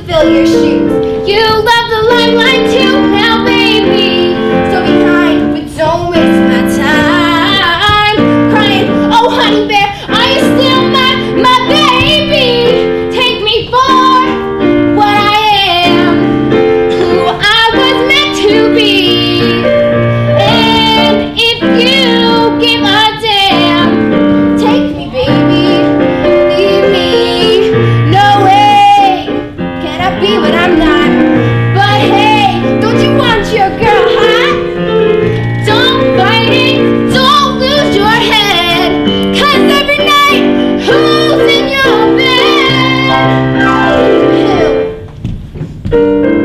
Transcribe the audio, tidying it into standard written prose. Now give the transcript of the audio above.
fill your shoes. You love the limelight too, now baby. So be kind, but don't waste my time crying. Oh honey bear, are you still my baby? Take me for what I am, who I was meant to be. And if you give a damn, take me baby, leave me. No way can I be what I'm not. But hey, don't you want your girl hot? Don't fight it, don't lose your head, 'cause every night, who's in your bed? Who?